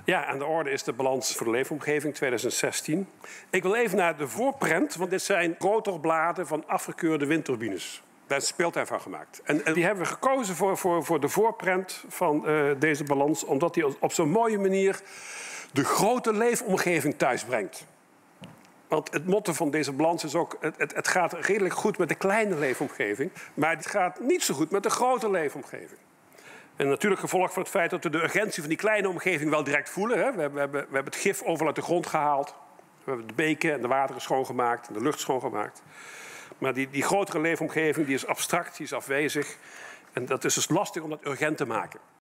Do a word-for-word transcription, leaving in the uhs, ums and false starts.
Ja, aan de orde is de balans voor de leefomgeving twintig zestien. Ik wil even naar de voorprent, want dit zijn rotorbladen van afgekeurde windturbines. Daar is een speeltuin van gemaakt. En, en die hebben we gekozen voor, voor, voor de voorprent van uh, deze balans, omdat die op zo'n mooie manier de grote leefomgeving thuisbrengt. Want het motto van deze balans is ook, het, het, het gaat redelijk goed met de kleine leefomgeving, maar het gaat niet zo goed met de grote leefomgeving. En natuurlijk gevolg van het feit dat we de urgentie van die kleine omgeving wel direct voelen. Hè. We, hebben, we, hebben, we hebben het gif overal uit de grond gehaald. We hebben de beken en de wateren schoongemaakt en de lucht schoongemaakt. Maar die, die grotere leefomgeving die is abstract, die is afwezig. En dat is dus lastig om dat urgent te maken.